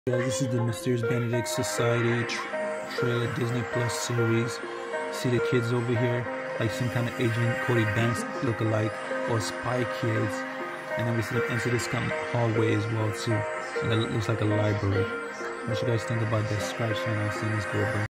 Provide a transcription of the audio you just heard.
Guys, this is the Mysterious Benedict Society trailer Disney Plus series. See the kids over here, like some kind of Agent Cody Banks look-alike, or Spy Kids. And then we see them enter this kind of hallway as well too. And it looks like a library. What you guys think about this? Subscribe channel. I've seen this go, bro.